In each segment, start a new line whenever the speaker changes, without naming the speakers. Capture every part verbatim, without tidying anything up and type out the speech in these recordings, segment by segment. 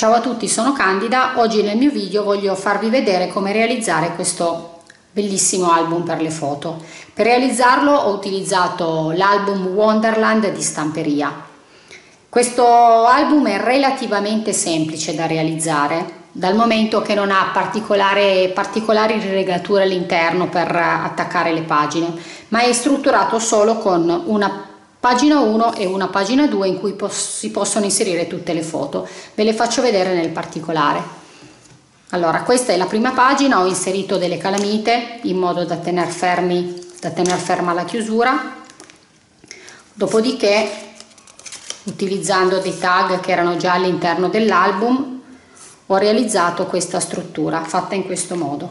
Ciao a tutti, sono Candida. Oggi nel mio video voglio farvi vedere come realizzare questo bellissimo album per le foto. Per realizzarlo ho utilizzato l'album Wonderland di Stamperia. Questo album è relativamente semplice da realizzare, dal momento che non ha particolari, particolari rilegature all'interno per attaccare le pagine, ma è strutturato solo con una pagina uno e una pagina due in cui pos- si possono inserire tutte le foto. Ve le faccio vedere nel particolare. Allora, questa è la prima pagina, ho inserito delle calamite in modo da tener fermi, da tener ferma la chiusura. Dopodiché, utilizzando dei tag che erano già all'interno dell'album, ho realizzato questa struttura fatta in questo modo.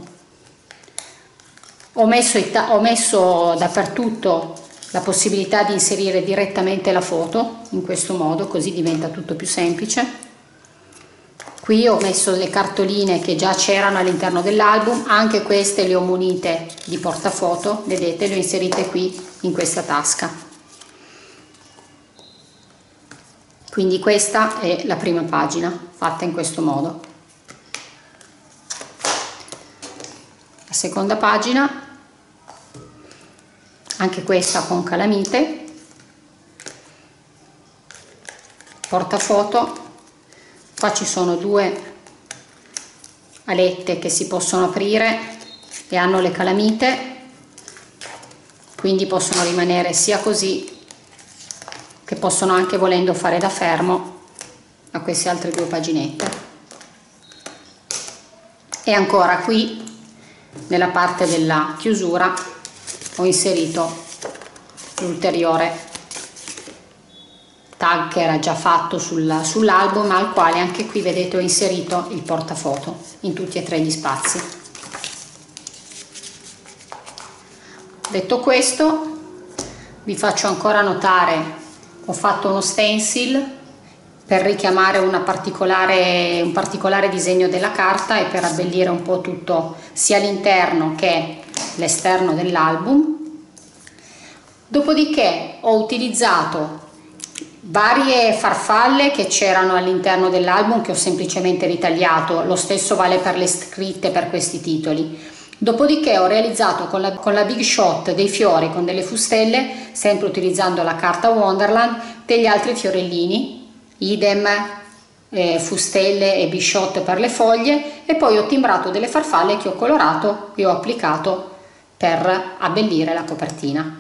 Ho messo, ho messo dappertutto la possibilità di inserire direttamente la foto in questo modo, così diventa tutto più semplice. Qui ho messo le cartoline che già c'erano all'interno dell'album, anche queste le ho munite di portafoto, vedete, le ho inserite qui in questa tasca. Quindi questa è la prima pagina fatta in questo modo. La seconda pagina, anche questa con calamite, portafoto. Qua ci sono due alette che si possono aprire e hanno le calamite, quindi possono rimanere sia così che possono anche, volendo, fare da fermo a queste altre due paginette. E ancora qui nella parte della chiusura ho inserito l'ulteriore tag che era già fatto sul, sull'album, al quale anche qui, vedete, ho inserito il portafoto in tutti e tre gli spazi. Detto questo, vi faccio ancora notare, ho fatto uno stencil per richiamare una particolare, un particolare disegno della carta e per abbellire un po' tutto, sia l'interno che l'esterno dell'album. Dopodiché ho utilizzato varie farfalle che c'erano all'interno dell'album, che ho semplicemente ritagliato. Lo stesso vale per le scritte per questi titoli. Dopodiché ho realizzato con la, con la Big Shot dei fiori con delle fustelle, sempre utilizzando la carta Wonderland, degli altri fiorellini, idem eh, fustelle e Big Shot per le foglie, e poi ho timbrato delle farfalle che ho colorato e ho applicato per abbellire la copertina.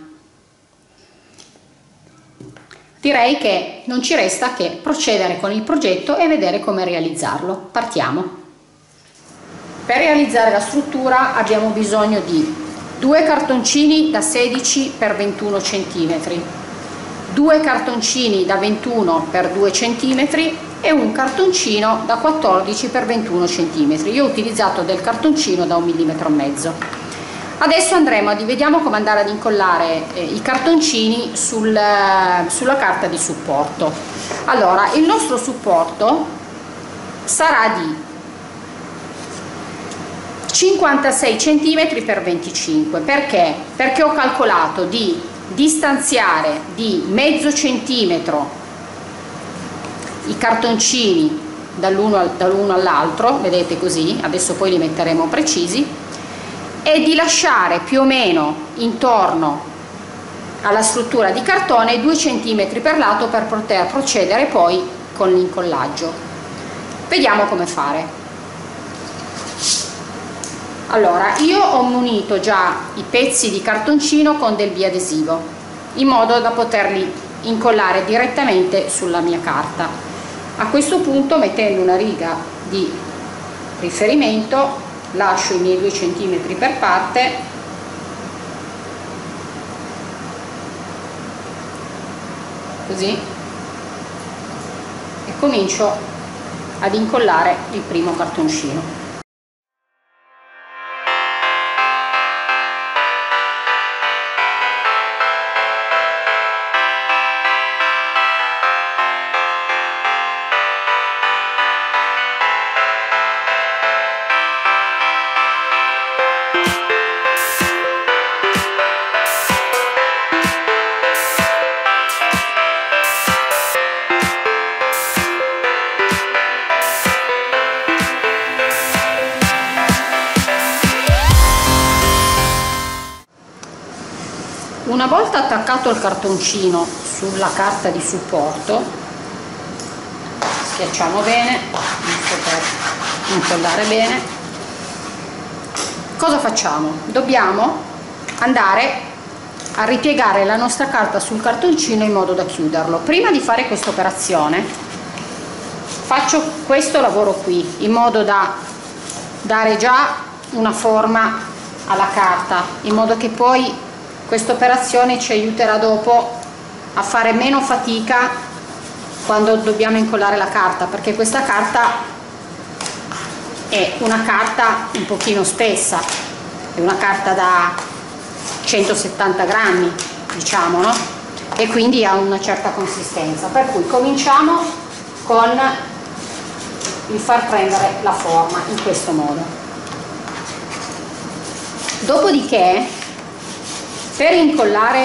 Direi che non ci resta che procedere con il progetto e vedere come realizzarlo. Partiamo. Per realizzare la struttura abbiamo bisogno di due cartoncini da sedici per ventuno centimetri, due cartoncini da ventuno per due centimetri e un cartoncino da quattordici per ventuno centimetri. Io ho utilizzato del cartoncino da un millimetro e mezzo. Adesso andremo a, vediamo come andare ad incollare eh, i cartoncini sul, sulla carta di supporto. Allora, il nostro supporto sarà di cinquantasei centimetri per venticinque. Perché? Perché ho calcolato di distanziare di mezzo centimetro i cartoncini dall'uno dall'uno all'altro, vedete così, adesso poi li metteremo precisi, e di lasciare più o meno intorno alla struttura di cartone due centimetri per lato per poter procedere poi con l'incollaggio. Vediamo come fare. Allora, io ho munito già i pezzi di cartoncino con del biadesivo in modo da poterli incollare direttamente sulla mia carta. A questo punto, mettendo una riga di riferimento, lascio i miei due centimetri per parte così e comincio ad incollare il primo cartoncino. Una volta attaccato il cartoncino sulla carta di supporto, schiacciamo bene per incollare bene. Cosa facciamo? Dobbiamo andare a ripiegare la nostra carta sul cartoncino in modo da chiuderlo. Prima di fare questa operazione faccio questo lavoro qui in modo da dare già una forma alla carta, in modo che poi questa operazione ci aiuterà dopo a fare meno fatica quando dobbiamo incollare la carta, perché questa carta è una carta un pochino spessa, è una carta da centosettanta grammi, diciamo, no? E quindi ha una certa consistenza, per cui cominciamo con il far prendere la forma in questo modo. Dopodiché, per incollare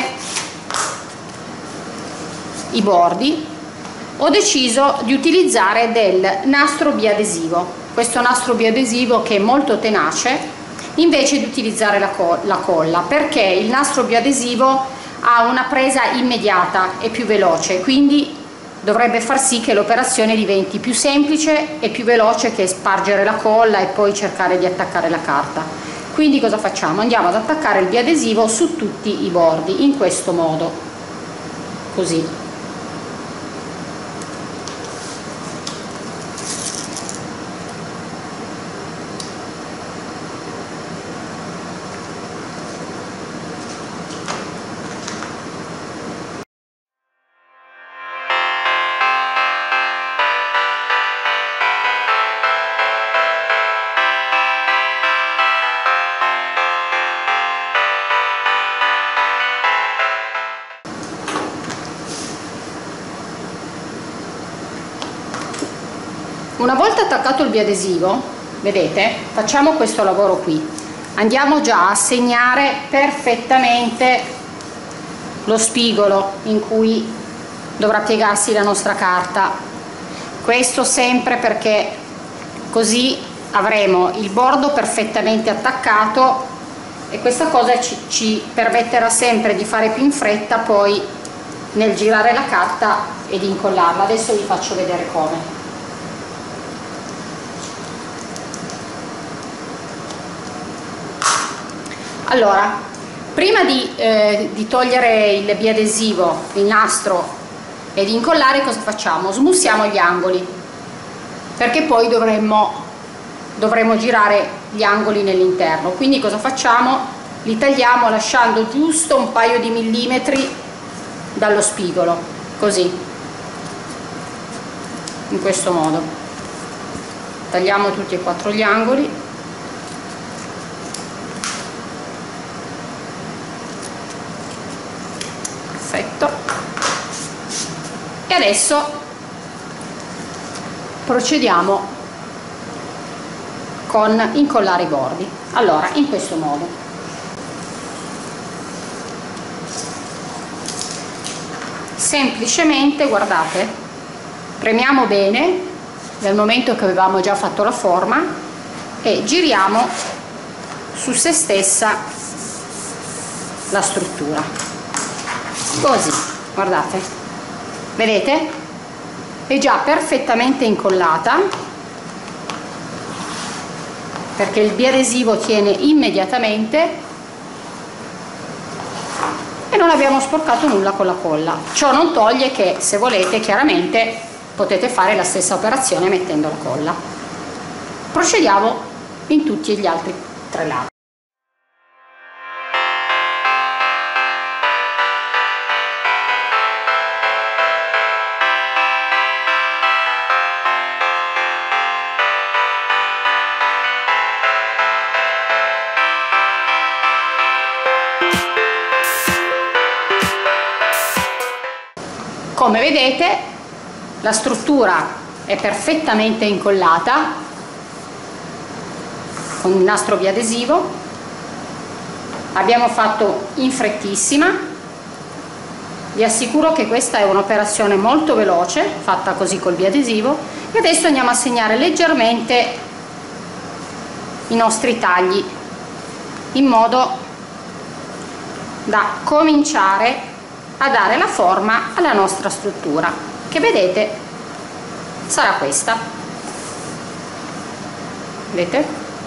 i bordi ho deciso di utilizzare del nastro biadesivo, questo nastro biadesivo che è molto tenace, invece di utilizzare la, co la colla, perché il nastro biadesivo ha una presa immediata e più veloce, quindi dovrebbe far sì che l'operazione diventi più semplice e più veloce che spargere la colla e poi cercare di attaccare la carta. Quindi cosa facciamo? Andiamo ad attaccare il biadesivo su tutti i bordi in questo modo, così. Una volta attaccato il biadesivo, vedete, facciamo questo lavoro qui, andiamo già a segnare perfettamente lo spigolo in cui dovrà piegarsi la nostra carta, questo sempre perché così avremo il bordo perfettamente attaccato e questa cosa ci, ci permetterà sempre di fare più in fretta poi nel girare la carta e di incollarla. Adesso vi faccio vedere come. Allora, prima di, eh, di togliere il biadesivo, il nastro e di incollare, cosa facciamo? Smussiamo gli angoli, perché poi dovremmo, dovremmo girare gli angoli nell'interno. Quindi cosa facciamo? Li tagliamo lasciando giusto un paio di millimetri dallo spigolo, così, in questo modo. Tagliamo tutti e quattro gli angoli. Perfetto. E adesso procediamo con incollare i bordi. Allora, in questo modo. Semplicemente, guardate, premiamo bene nel momento che avevamo già fatto la forma e giriamo su se stessa la struttura. Così, guardate, vedete? È già perfettamente incollata perché il biadesivo tiene immediatamente e non abbiamo sporcato nulla con la colla. Ciò non toglie che, se volete, chiaramente potete fare la stessa operazione mettendo la colla. Procediamo in tutti gli altri tre lati. Come vedete, la struttura è perfettamente incollata con il nastro biadesivo. Abbiamo fatto in frettissima. Vi assicuro che questa è un'operazione molto veloce, fatta così col biadesivo. E adesso andiamo a segnare leggermente i nostri tagli in modo da cominciare a dare la forma alla nostra struttura, che vedete sarà questa. Vedete?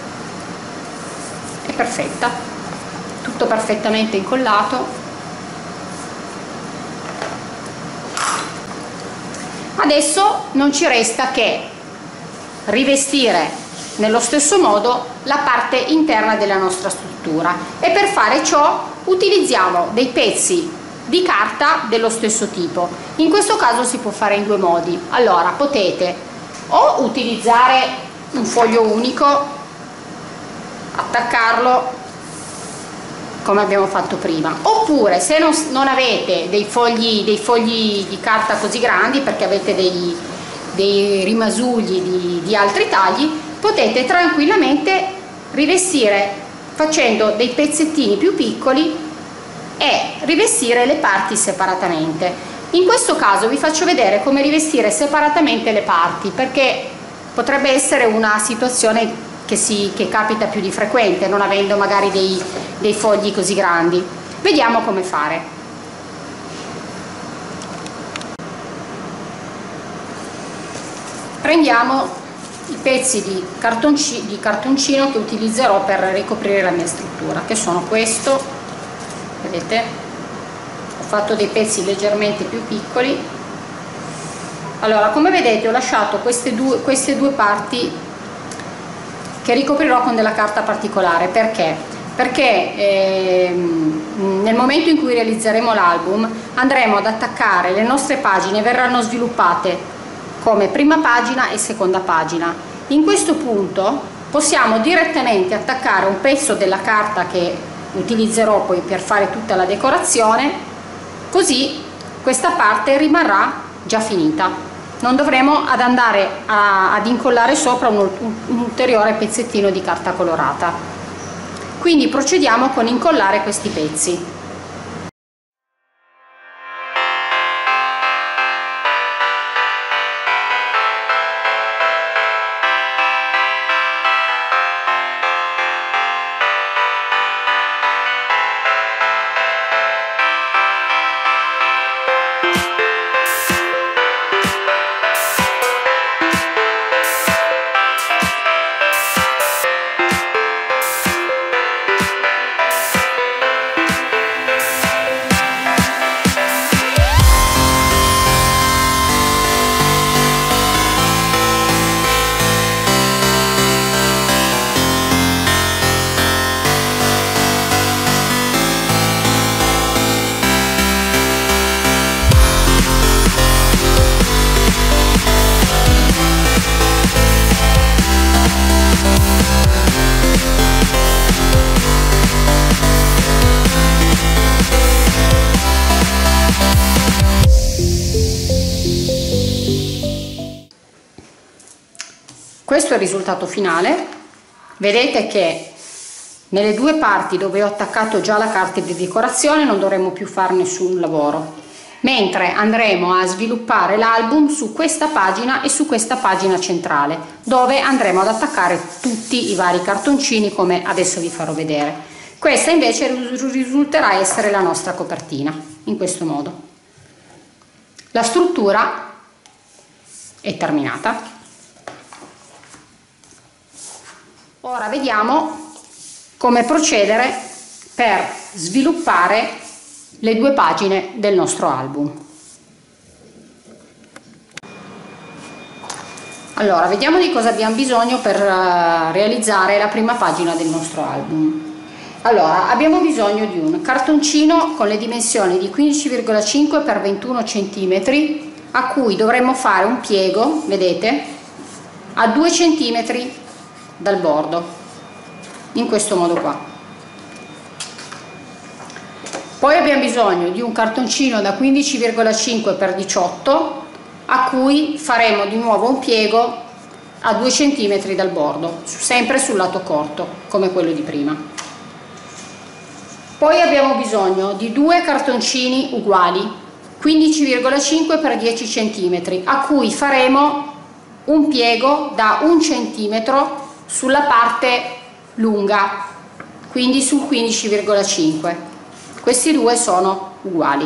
È perfetta, tutto perfettamente incollato. Adesso non ci resta che rivestire nello stesso modo la parte interna della nostra struttura, e per fare ciò utilizziamo dei pezzi di carta dello stesso tipo. In questo caso si può fare in due modi. Allora, potete o utilizzare un foglio unico, attaccarlo come abbiamo fatto prima, oppure se non, non avete dei fogli, dei fogli di carta così grandi, perché avete dei, dei rimasugli di, di altri tagli, potete tranquillamente rivestire facendo dei pezzettini più piccoli e rivestire le parti separatamente. In questo caso vi faccio vedere come rivestire separatamente le parti, perché potrebbe essere una situazione che, si, che capita più di frequente, non avendo magari dei, dei fogli così grandi. Vediamo come fare. Prendiamo i pezzi di, cartonci, di cartoncino che utilizzerò per ricoprire la mia struttura, che sono questo, vedete, ho fatto dei pezzi leggermente più piccoli. Allora, come vedete ho lasciato queste due, queste due parti che ricoprirò con della carta particolare. Perché? Perché ehm, nel momento in cui realizzeremo l'album andremo ad attaccare le nostre pagine, verranno sviluppate come prima pagina e seconda pagina. In questo punto possiamo direttamente attaccare un pezzo della carta che utilizzerò poi per fare tutta la decorazione, così questa parte rimarrà già finita. Non dovremo ad andare a, ad incollare sopra un, un ulteriore pezzettino di carta colorata. Quindi procediamo con incollare questi pezzi. Questo è il risultato finale. Vedete che nelle due parti dove ho attaccato già la carta di decorazione non dovremo più fare nessun lavoro, mentre andremo a sviluppare l'album su questa pagina e su questa pagina centrale, dove andremo ad attaccare tutti i vari cartoncini, come adesso vi farò vedere. Questa invece risulterà essere la nostra copertina, in questo modo. La struttura è terminata. Ora vediamo come procedere per sviluppare le due pagine del nostro album. Allora, vediamo di cosa abbiamo bisogno per uh, realizzare la prima pagina del nostro album. Allora, abbiamo bisogno di un cartoncino con le dimensioni di quindici virgola cinque per ventuno centimetri, a cui dovremo fare un piego, vedete, a due centimetri dal bordo, in questo modo qua. Poi abbiamo bisogno di un cartoncino da quindici virgola cinque per diciotto, a cui faremo di nuovo un piego a due centimetri dal bordo, sempre sul lato corto, come quello di prima. Poi abbiamo bisogno di due cartoncini uguali, quindici virgola cinque per dieci centimetri, a cui faremo un piego da un centimetro sulla parte lunga, quindi sul quindici virgola cinque. questi due sono uguali.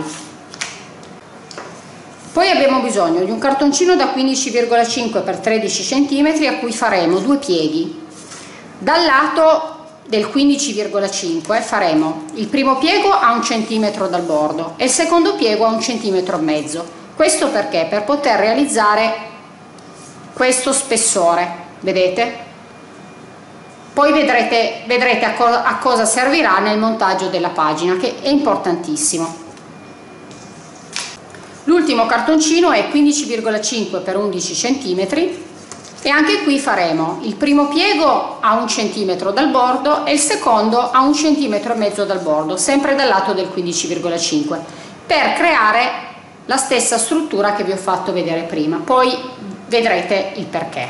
Poi abbiamo bisogno di un cartoncino da quindici virgola cinque per tredici centimetri a cui faremo due pieghi. Dal lato del quindici virgola cinque faremo il primo piego a un centimetro dal bordo e il secondo piego a un centimetro e mezzo. Questo perché? Per poter realizzare questo spessore, vedete? Poi vedrete, vedrete a, co a cosa servirà nel montaggio della pagina, che è importantissimo. L'ultimo cartoncino è quindici virgola cinque per undici centimetri e anche qui faremo il primo piego a un centimetro dal bordo e il secondo a un centimetro e mezzo dal bordo, sempre dal lato del quindici virgola cinque, per creare la stessa struttura che vi ho fatto vedere prima. Poi vedrete il perché.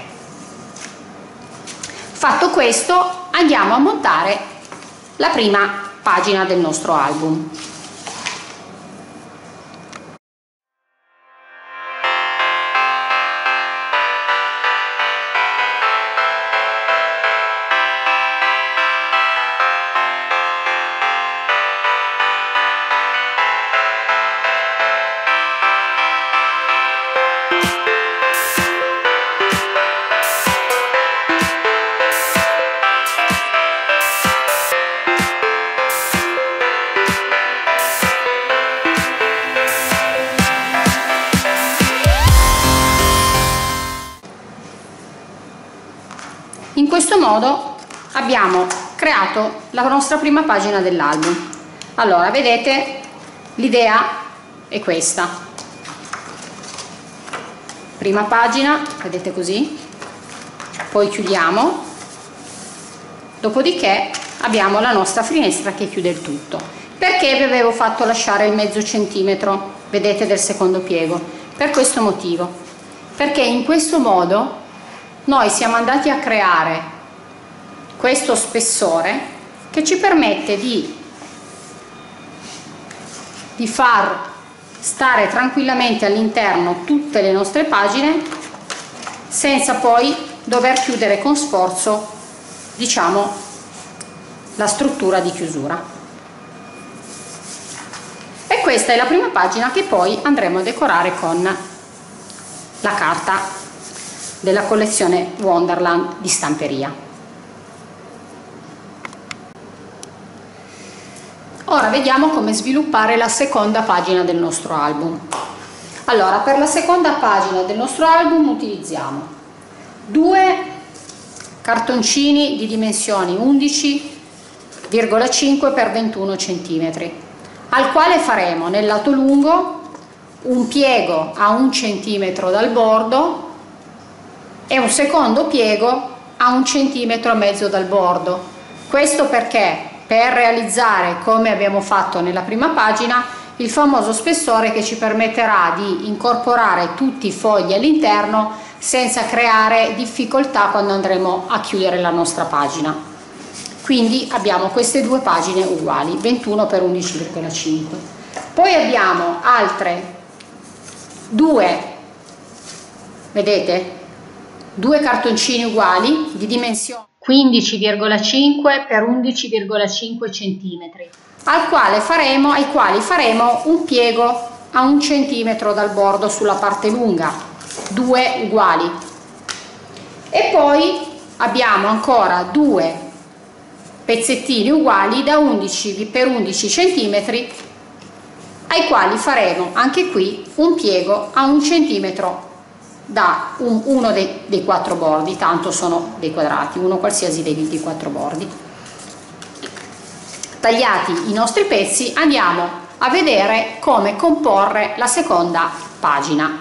Fatto questo, andiamo a montare la prima pagina del nostro album. In questo modo abbiamo creato la nostra prima pagina dell'album. Allora, vedete, l'idea è questa. Prima pagina, vedete così, poi chiudiamo, dopodiché abbiamo la nostra finestra che chiude il tutto. Perché vi avevo fatto lasciare il mezzo centimetro, vedete, del secondo piego? Per questo motivo, perché in questo modo noi siamo andati a creare questo spessore che ci permette di, di far stare tranquillamente all'interno tutte le nostre pagine senza poi dover chiudere con sforzo, diciamo, la struttura di chiusura. E questa è la prima pagina che poi andremo a decorare con la carta della collezione Wonderland di stamperia. Ora vediamo come sviluppare la seconda pagina del nostro album. Allora, per la seconda pagina del nostro album utilizziamo due cartoncini di dimensioni undici virgola cinque per ventuno centimetri, al quale faremo nel lato lungo un piego a un centimetro dal bordo e un secondo piego a un centimetro e mezzo dal bordo. Questo perché per realizzare, come abbiamo fatto nella prima pagina, il famoso spessore che ci permetterà di incorporare tutti i fogli all'interno senza creare difficoltà quando andremo a chiudere la nostra pagina. Quindi abbiamo queste due pagine uguali, ventuno per undici virgola cinque. Poi abbiamo altre due, vedete? Due cartoncini uguali di dimensione quindici virgola cinque per undici virgola cinque centimetri, al quale faremo, ai quali faremo un piego a un centimetro dal bordo sulla parte lunga, due uguali. E poi abbiamo ancora due pezzettini uguali da undici per undici centimetri, ai quali faremo anche qui un piego a un centimetro da un, uno dei, dei quattro bordi, tanto sono dei quadrati, uno qualsiasi dei ventiquattro bordi. Tagliati i nostri pezzi, andiamo a vedere come comporre la seconda pagina.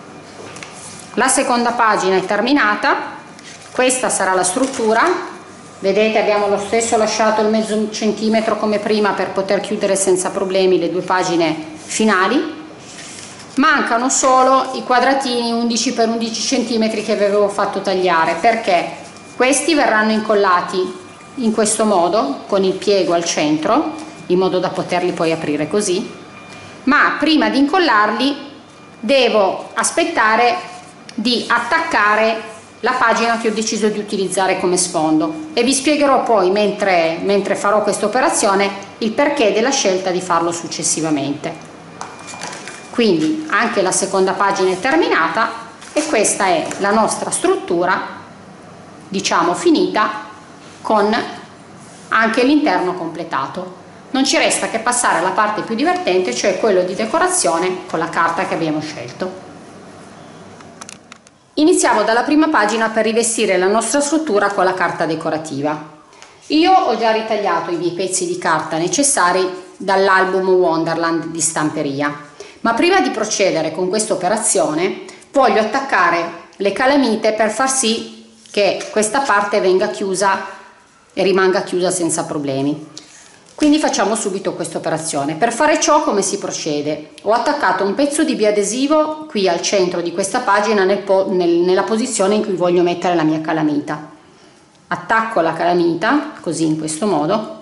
La seconda pagina è terminata, questa sarà la struttura vedete abbiamo lo stesso lasciato il mezzo centimetro come prima per poter chiudere senza problemi le due pagine finali. Mancano solo i quadratini undici per undici centimetri che avevo fatto tagliare, perché questi verranno incollati in questo modo con il piego al centro, in modo da poterli poi aprire così, ma prima di incollarli devo aspettare di attaccare la pagina che ho deciso di utilizzare come sfondo, e vi spiegherò poi mentre, mentre farò questa operazione il perché della scelta di farlo successivamente. Quindi anche la seconda pagina è terminata e questa è la nostra struttura, diciamo finita, con anche l'interno completato. Non ci resta che passare alla parte più divertente, cioè quello di decorazione con la carta che abbiamo scelto. Iniziamo dalla prima pagina per rivestire la nostra struttura con la carta decorativa. Io ho già ritagliato i miei pezzi di carta necessari dall'album Wonderland di Stamperia. Ma prima di procedere con questa operazione voglio attaccare le calamite per far sì che questa parte venga chiusa e rimanga chiusa senza problemi. Quindi facciamo subito questa operazione. Per fare ciò come si procede? Ho attaccato un pezzo di biadesivo qui al centro di questa pagina nel po nel, nella posizione in cui voglio mettere la mia calamita. Attacco la calamita così, in questo modo.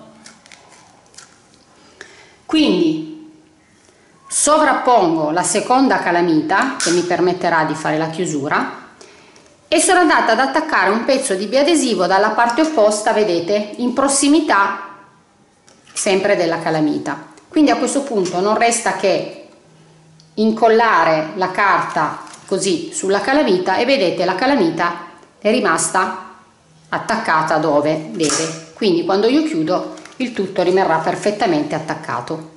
Quindi sovrappongo la seconda calamita che mi permetterà di fare la chiusura e sono andata ad attaccare un pezzo di biadesivo dalla parte opposta, vedete, in prossimità sempre della calamita. Quindi a questo punto non resta che incollare la carta così sulla calamita e vedete la calamita è rimasta attaccata dove deve. Quindi quando io chiudo il tutto rimarrà perfettamente attaccato.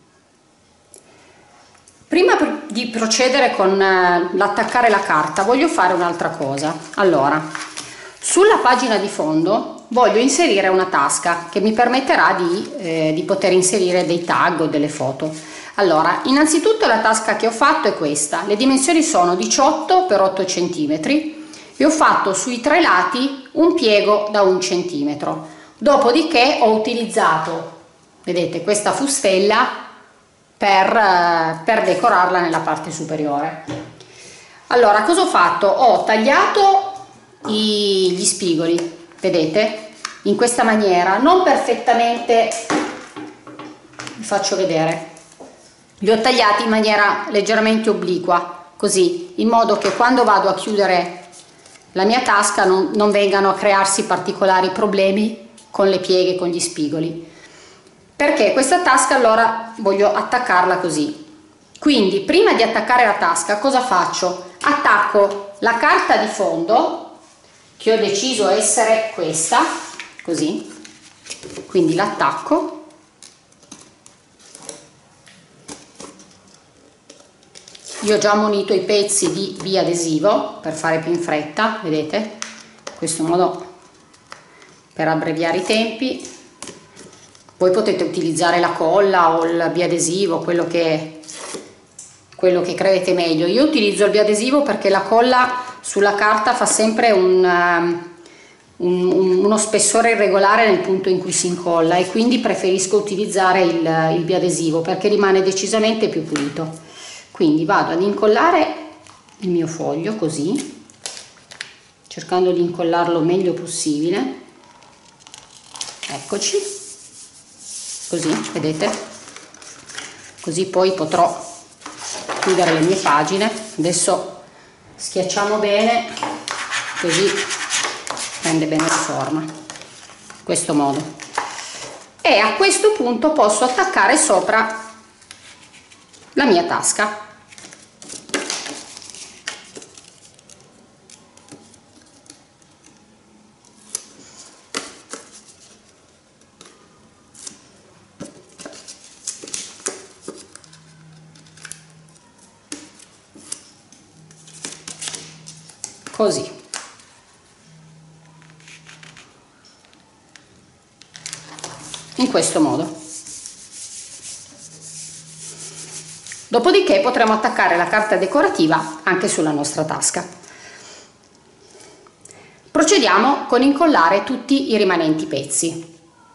Prima di procedere con l'attaccare la carta voglio fare un'altra cosa. Allora, sulla pagina di fondo voglio inserire una tasca che mi permetterà di, eh, di poter inserire dei tag o delle foto. Allora, innanzitutto la tasca che ho fatto è questa. Le dimensioni sono diciotto per otto centimetri e ho fatto sui tre lati un piego da un centimetro. Dopodiché ho utilizzato, vedete, questa fustella Per, per decorarla nella parte superiore. Allora, cosa ho fatto? Ho tagliato i, gli spigoli, vedete, in questa maniera, non perfettamente, vi faccio vedere, li ho tagliati in maniera leggermente obliqua, così, in modo che quando vado a chiudere la mia tasca non, non vengano a crearsi particolari problemi con le pieghe, con gli spigoli. Perché questa tasca allora voglio attaccarla così. Quindi prima di attaccare la tasca cosa faccio? Attacco la carta di fondo che ho deciso essere questa, così, quindi l'attacco, io ho già munito i pezzi di biadesivo per fare più in fretta, vedete, in questo modo per abbreviare i tempi. Voi potete utilizzare la colla o il biadesivo, quello che, quello che credete meglio. Io utilizzo il biadesivo perché la colla sulla carta fa sempre un, un, un, uno spessore irregolare nel punto in cui si incolla e quindi preferisco utilizzare il, il biadesivo perché rimane decisamente più pulito. Quindi vado ad incollare il mio foglio così, cercando di incollarlo il meglio possibile. Eccoci. Così, vedete? Così poi potrò chiudere le mie pagine. Adesso schiacciamo bene, così prende bene la forma, in questo modo. E a questo punto posso attaccare sopra la mia tasca. Così. In questo modo. Dopodiché potremo attaccare la carta decorativa anche sulla nostra tasca. Procediamo con incollare tutti i rimanenti pezzi.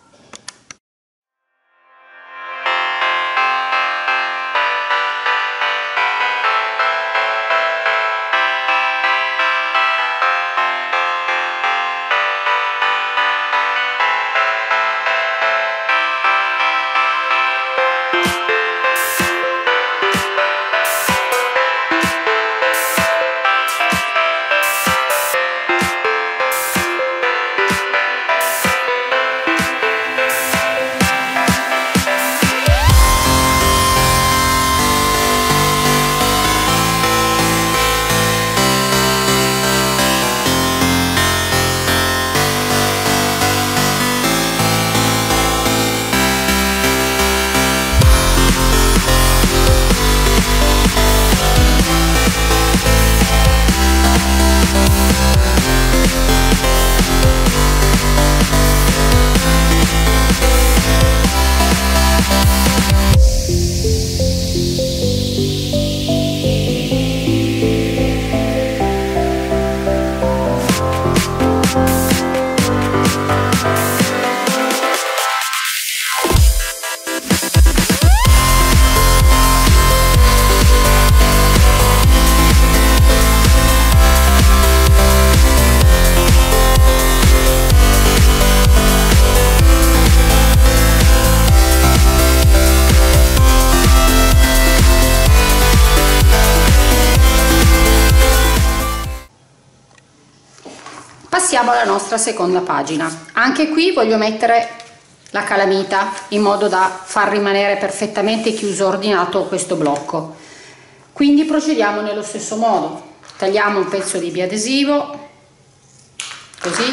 Passiamo alla nostra seconda pagina. Anche qui voglio mettere la calamita in modo da far rimanere perfettamente chiuso, ordinato questo blocco. Quindi procediamo nello stesso modo. Tagliamo un pezzo di biadesivo, così,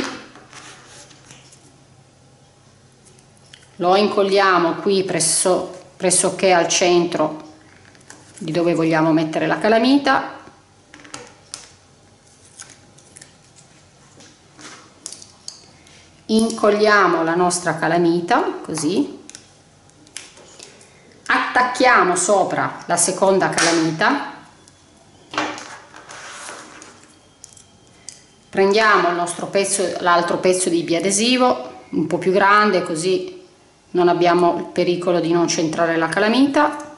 lo incolliamo qui presso, pressoché al centro di dove vogliamo mettere la calamita. Incolliamo la nostra calamita così, attacchiamo sopra la seconda calamita, prendiamo il nostro pezzo, l'altro pezzo di biadesivo un po' più grande, così non abbiamo il pericolo di non centrare la calamita,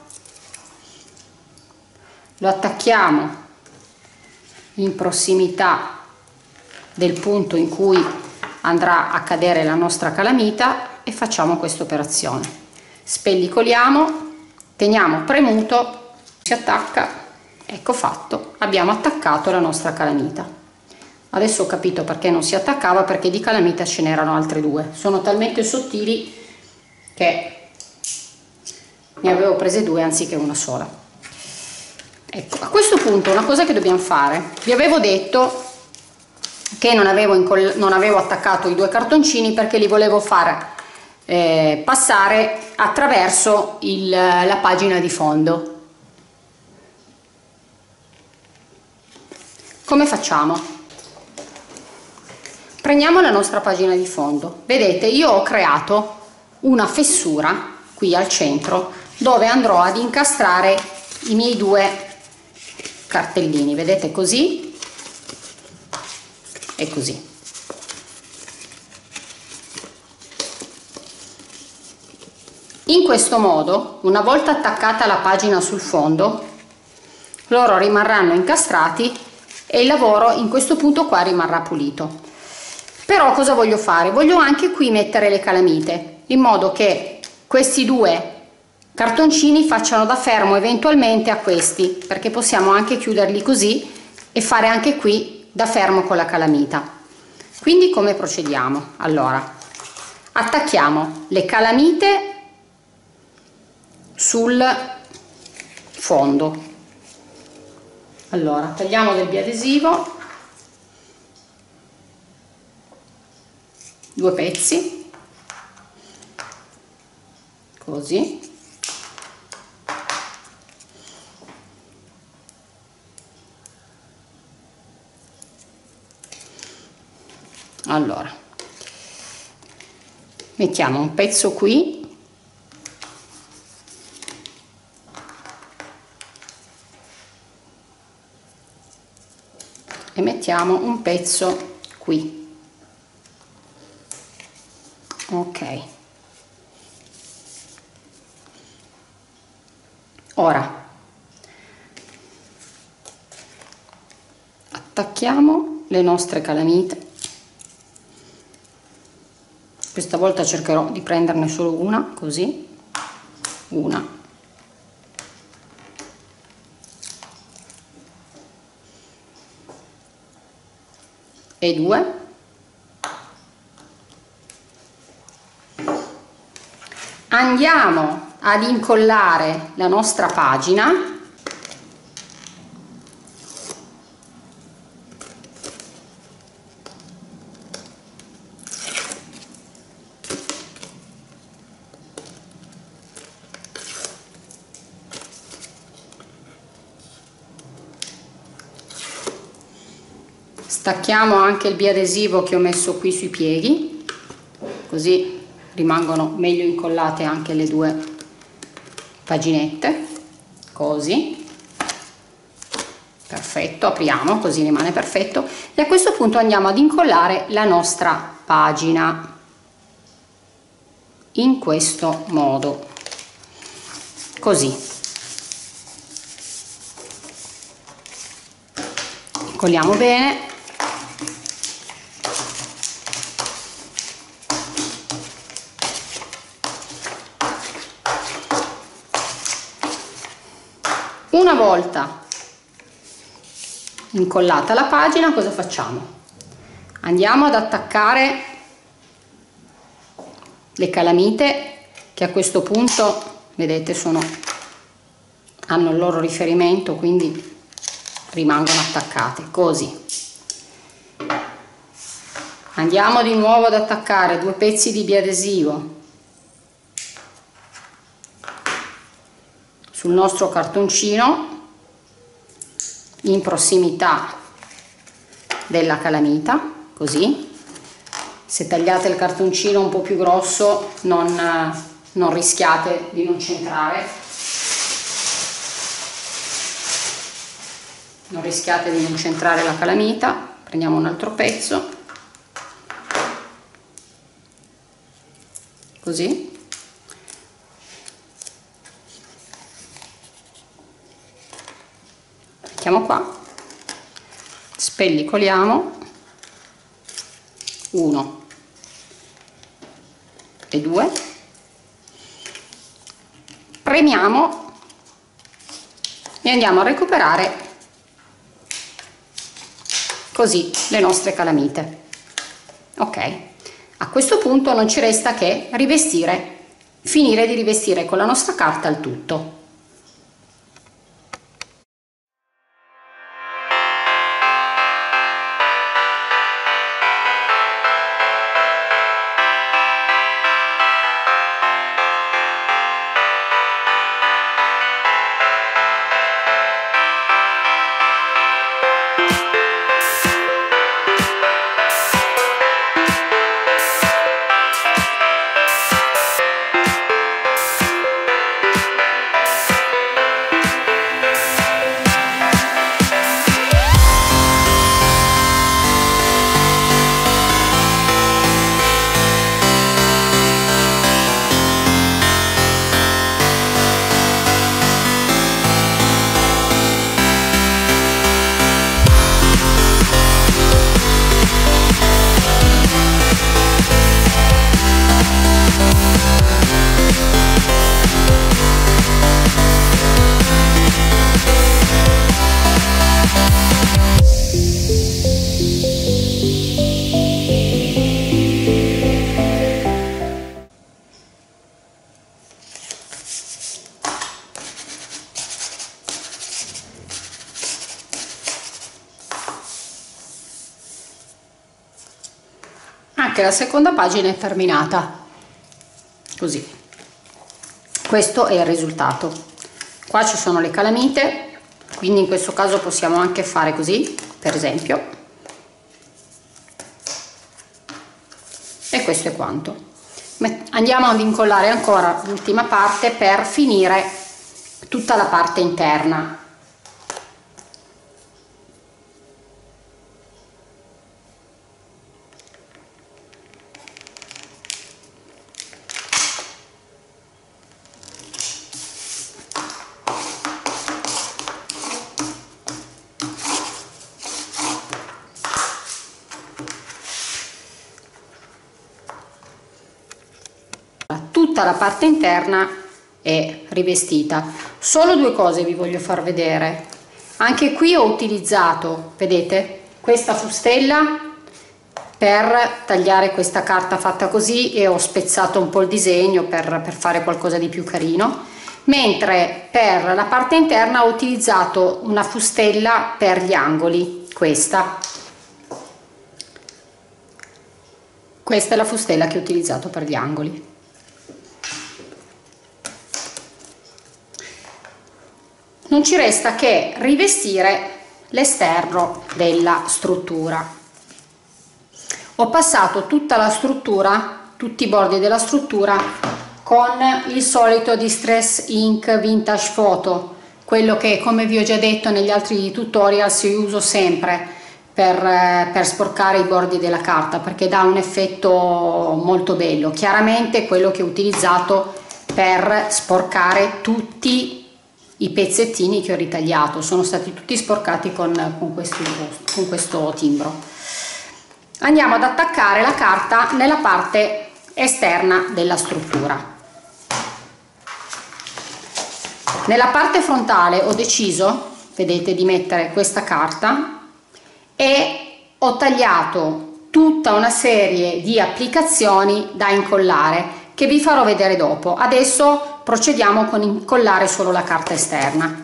lo attacchiamo in prossimità del punto in cui andrà a cadere la nostra calamita e facciamo questa operazione. Spellicoliamo, teniamo premuto, si attacca, ecco fatto, abbiamo attaccato la nostra calamita. Adesso ho capito perché non si attaccava, perché di calamita ce n'erano altre due, sono talmente sottili che ne avevo prese due anziché una sola. Ecco, a questo punto una cosa che dobbiamo fare, vi avevo detto che non avevo, non avevo attaccato i due cartoncini perché li volevo far eh, passare attraverso il, la pagina di fondo. Come facciamo? Prendiamo la nostra pagina di fondo, vedete, io ho creato una fessura qui al centro dove andrò ad incastrare i miei due cartellini, vedete, così e così. In questo modo, una volta attaccata la pagina sul fondo, loro rimarranno incastrati e il lavoro in questo punto qua rimarrà pulito. Però cosa voglio fare? Voglio anche qui mettere le calamite, in modo che questi due cartoncini facciano da fermo eventualmente a questi, perché possiamo anche chiuderli così e fare anche qui da fermo con la calamita. Quindi come procediamo? Allora, attacchiamo le calamite sul fondo. Allora, tagliamo del biadesivo, due pezzi, così. Allora, mettiamo un pezzo qui e mettiamo un pezzo qui. Ok, ora attacchiamo le nostre calamite. Questa volta cercherò di prenderne solo una, così, una, e due. Andiamo ad incollare la nostra pagina stacchiamo anche il biadesivo che ho messo qui sui pieghi, così rimangono meglio incollate anche le due paginette, così, perfetto, apriamo, così rimane perfetto, e a questo punto andiamo ad incollare la nostra pagina in questo modo, così, incolliamo bene. Una volta incollata la pagina, cosa facciamo? Andiamo ad attaccare le calamite, che a questo punto, vedete, sono, hanno il loro riferimento, quindi rimangono attaccate, così. Andiamo di nuovo ad attaccare due pezzi di biadesivo sul nostro cartoncino in prossimità della calamita, così. Se tagliate il cartoncino un po' più grosso non, non rischiate di non centrare, non rischiate di non centrare la calamita. Prendiamo un altro pezzo, così. Mettiamo qua, spellicoliamo, uno e due, premiamo e andiamo a recuperare così le nostre calamite. Ok, a questo punto non ci resta che rivestire, finire di rivestire con la nostra carta il tutto. Anche la seconda pagina è terminata, così. Questo è il risultato. Qua ci sono le calamite, quindi in questo caso possiamo anche fare così, per esempio, e questo è quanto. Andiamo ad incollare ancora l'ultima parte per finire tutta la parte interna. tutta la parte interna è rivestita. Solo due cose vi voglio far vedere. Anche qui ho utilizzato, vedete, questa fustella per tagliare questa carta fatta così e ho spezzato un po' il disegno per, per fare qualcosa di più carino, mentre per la parte interna ho utilizzato una fustella per gli angoli. Questa questa è la fustella che ho utilizzato per gli angoli. Non ci resta che rivestire l'esterno della struttura. Ho passato tutta la struttura, tutti i bordi della struttura con il solito Distress Ink Vintage Photo, quello che, come vi ho già detto negli altri tutorial, si uso sempre per, per sporcare i bordi della carta, perché dà un effetto molto bello. Chiaramente quello che ho utilizzato per sporcare tutti i pezzettini che ho ritagliato sono stati tutti sporcati con, con, questo, con questo timbro. Andiamo ad attaccare la carta nella parte esterna della struttura. Nella parte frontale ho deciso, vedete, di mettere questa carta e ho tagliato tutta una serie di applicazioni da incollare che vi farò vedere dopo. Adesso procediamo con incollare solo la carta esterna.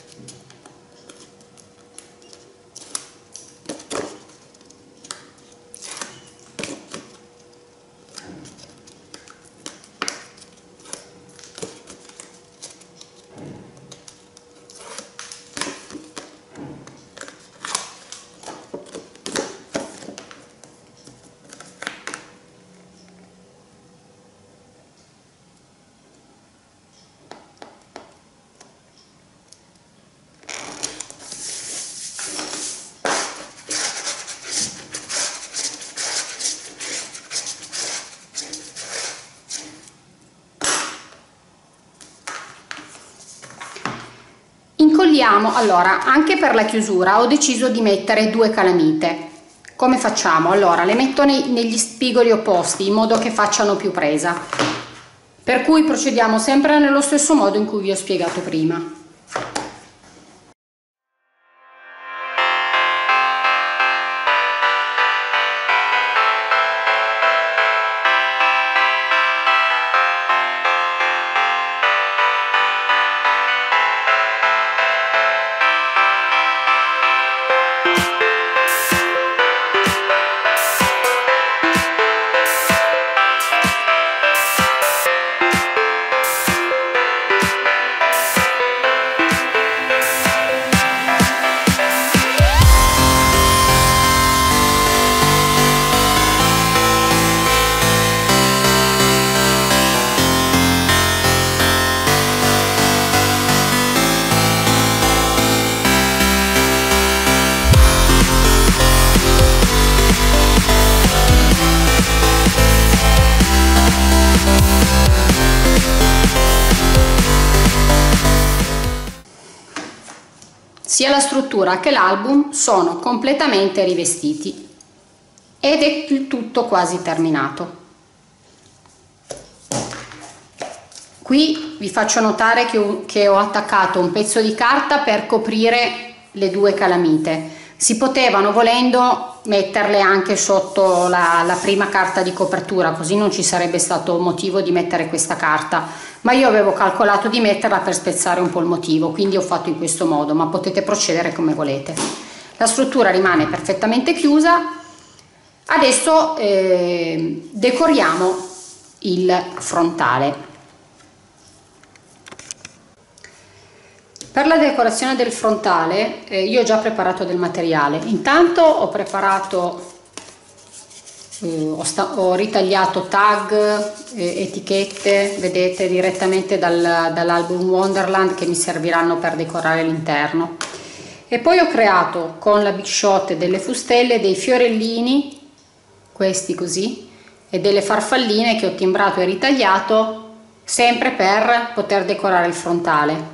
Incolliamo. Allora, anche per la chiusura ho deciso di mettere due calamite. Come facciamo? Allora, le metto nei, negli spigoli opposti in modo che facciano più presa, per cui procediamo sempre nello stesso modo in cui vi ho spiegato prima. Sia la struttura che l'album sono completamente rivestiti ed è il tutto quasi terminato. Qui vi faccio notare che ho, che ho attaccato un pezzo di carta per coprire le due calamite. Si potevano, volendo, metterle anche sotto la, la prima carta di copertura, così non ci sarebbe stato motivo di mettere questa carta, ma io avevo calcolato di metterla per spezzare un po' il motivo, quindi ho fatto in questo modo, ma potete procedere come volete. La struttura rimane perfettamente chiusa. Adesso eh, decoriamo il frontale. Per la decorazione del frontale eh, io ho già preparato del materiale. Intanto ho preparato, eh, ho, ho ritagliato tag, eh, etichette, vedete, direttamente dal, dall'album Wonderland, che mi serviranno per decorare l'interno. E poi ho creato con la Big Shot delle fustelle, dei fiorellini, questi così, e delle farfalline che ho timbrato e ritagliato sempre per poter decorare il frontale.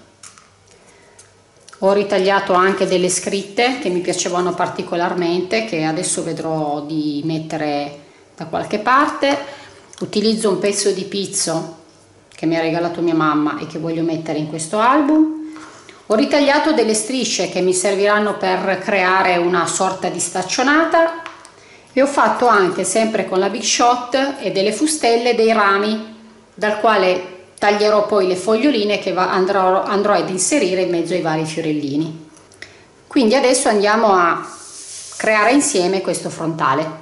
Ho ritagliato anche delle scritte che mi piacevano particolarmente, che adesso vedrò di mettere da qualche parte. Utilizzo un pezzo di pizzo che mi ha regalato mia mamma e che voglio mettere in questo album. Ho ritagliato delle strisce che mi serviranno per creare una sorta di staccionata e ho fatto anche, sempre con la Big Shot, e delle fustelle, dei rami dal quale taglierò poi le foglioline che andrò, andrò ad inserire in mezzo ai vari fiorellini. Quindi adesso andiamo a creare insieme questo frontale.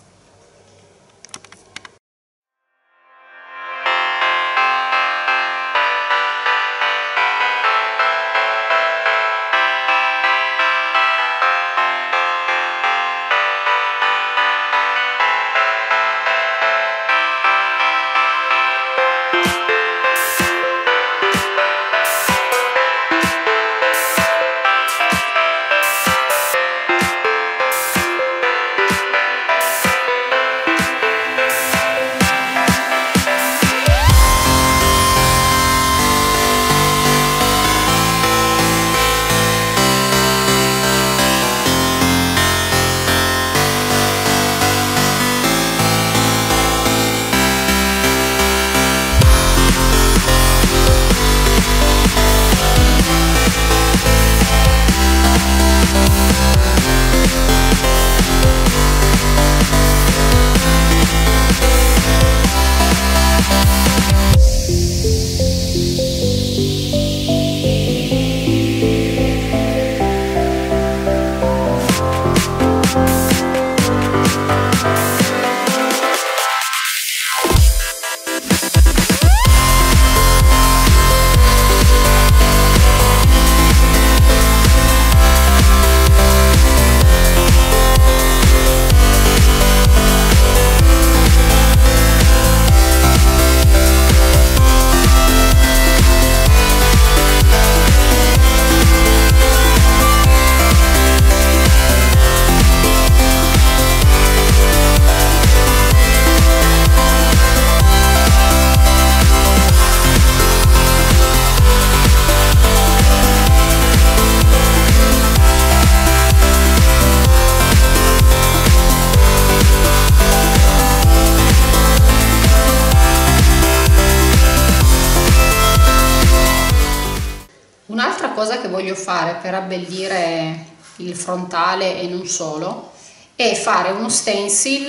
Un'altra cosa che voglio fare per abbellire il frontale e non solo è fare uno stencil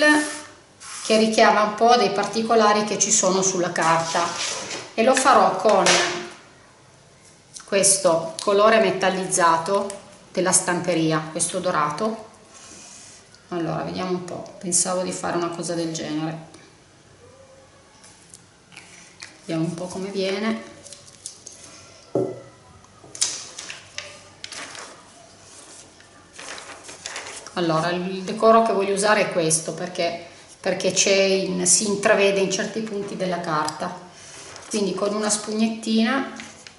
che richiama un po' dei particolari che ci sono sulla carta, e lo farò con questo colore metallizzato della stamperia, questo dorato. Allora vediamo un po', pensavo di fare una cosa del genere, vediamo un po' come viene. Allora, il decoro che voglio usare è questo, perché, perché c'è in, si intravede in certi punti della carta. Quindi con una spugnettina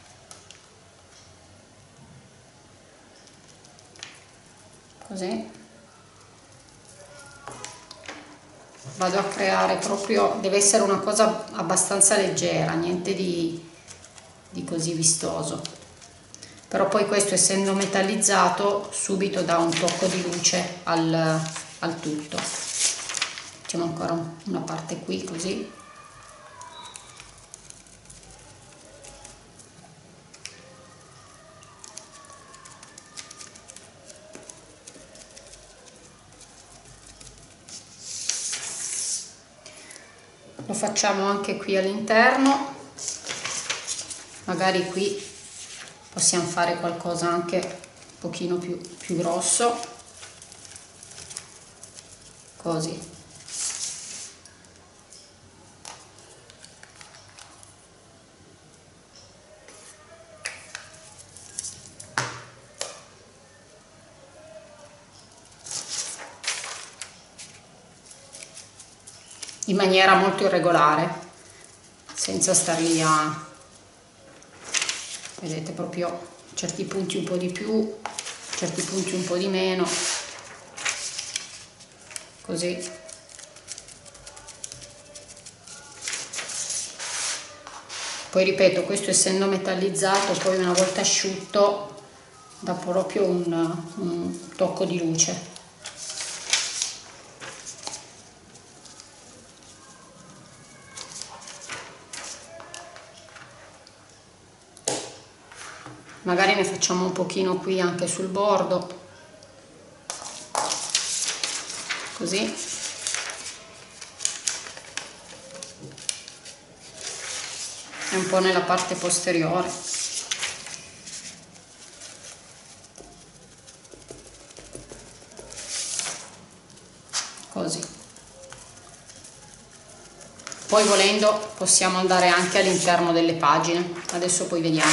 così vado a creare proprio, deve essere una cosa abbastanza leggera, niente di, di così vistoso. Però poi questo, essendo metallizzato, subito dà un tocco di luce al, al tutto. Facciamo ancora una parte qui così. Lo facciamo anche qui all'interno, magari qui possiamo fare qualcosa anche un pochino più, più grosso, così. In maniera molto irregolare, senza star lì a, vedete, proprio certi punti un po' di più, certi punti un po' di meno, così. Poi ripeto, questo essendo metallizzato, poi una volta asciutto dà proprio un, un tocco di luce. magari ne facciamo un pochino qui anche sul bordo, così. E un po' nella parte posteriore, così. Poi volendo possiamo andare anche all'interno delle pagine, adesso poi vediamo.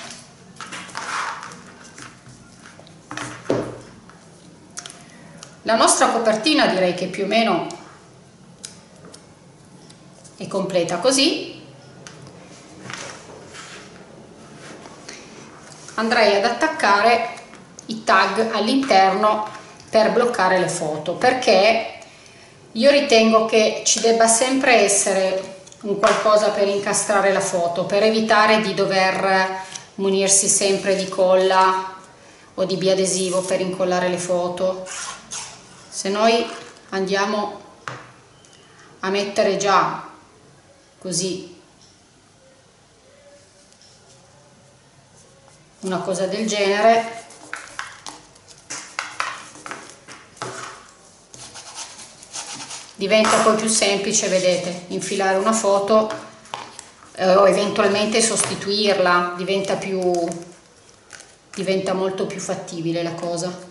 La nostra copertina direi che più o meno è completa così. Andrei ad attaccare i tag all'interno per bloccare le foto, perché io ritengo che ci debba sempre essere un qualcosa per incastrare la foto, per evitare di dover munirsi sempre di colla o di biadesivo per incollare le foto. Se noi andiamo a mettere già così una cosa del genere, diventa poi più semplice, vedete, infilare una foto eh, o eventualmente sostituirla, diventa più diventa molto più fattibile la cosa.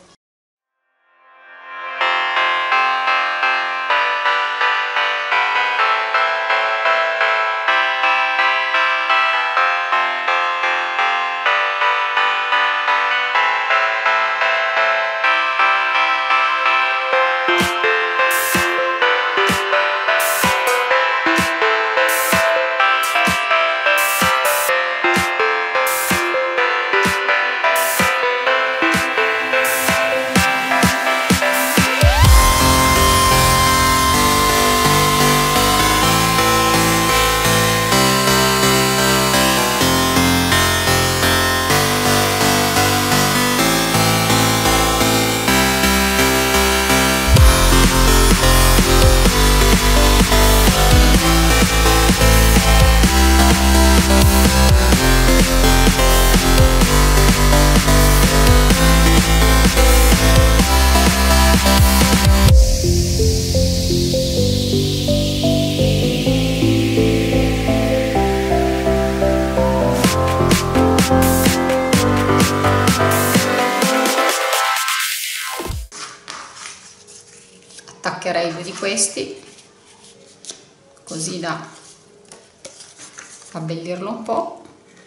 Attaccherei due di questi così da abbellirlo un po'.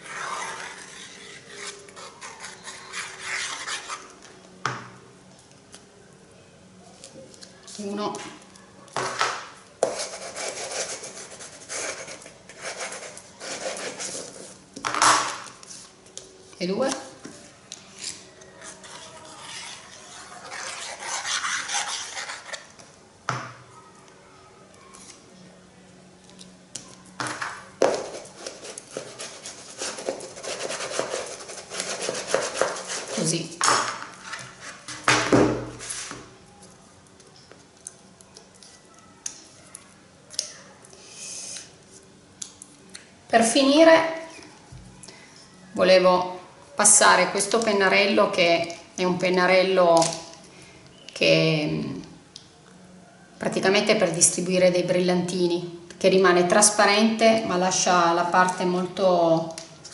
Uno e due. Così. Per finire volevo passare questo pennarello, che è un pennarello che praticamente per distribuire dei brillantini, che rimane trasparente ma lascia la parte molto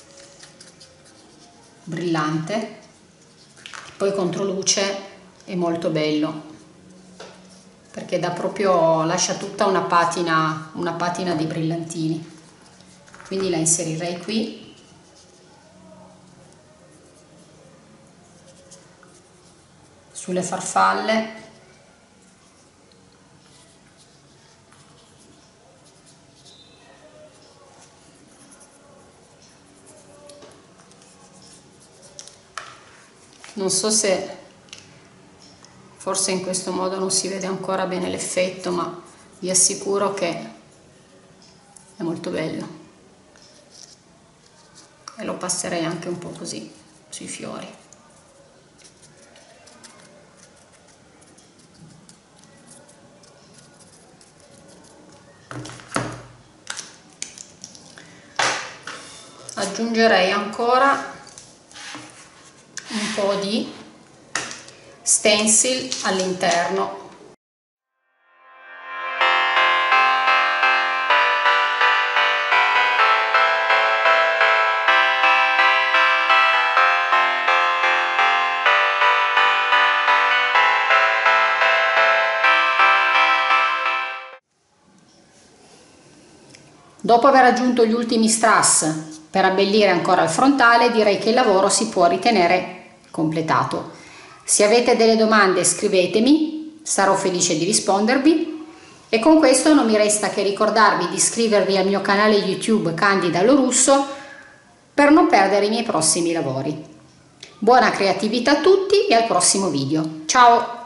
brillante, poi contro luce è molto bello perché dà proprio, lascia tutta una patina, una patina di brillantini. Quindi la inserirei qui, sulle farfalle, non so se forse in questo modo non si vede ancora bene l'effetto, ma vi assicuro che è molto bello. E lo passerei anche un po' così sui fiori. Aggiungerei ancora po' di stencil all'interno. Dopo aver aggiunto gli ultimi strass per abbellire ancora il frontale, direi che il lavoro si può ritenere completato. Se avete delle domande scrivetemi, sarò felice di rispondervi, e con questo non mi resta che ricordarvi di iscrivervi al mio canale YouTube Candida Lorusso per non perdere i miei prossimi lavori. Buona creatività a tutti e al prossimo video. Ciao!